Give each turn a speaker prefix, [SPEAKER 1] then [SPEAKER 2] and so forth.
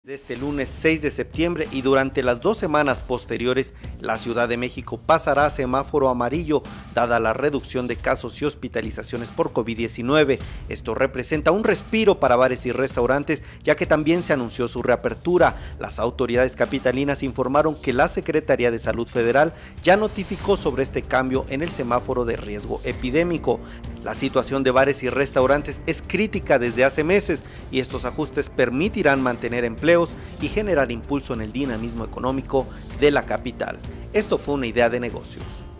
[SPEAKER 1] Desde este lunes 6 de septiembre y durante las 2 semanas posteriores, la Ciudad de México pasará a semáforo amarillo, dada la reducción de casos y hospitalizaciones por COVID-19. Esto representa un respiro para bares y restaurantes, ya que también se anunció su reapertura. Las autoridades capitalinas informaron que la Secretaría de Salud Federal ya notificó sobre este cambio en el semáforo de riesgo epidémico. La situación de bares y restaurantes es crítica desde hace meses y estos ajustes permitirán mantener empleos y generar impulso en el dinamismo económico de la capital. Esto fue una idea de negocios.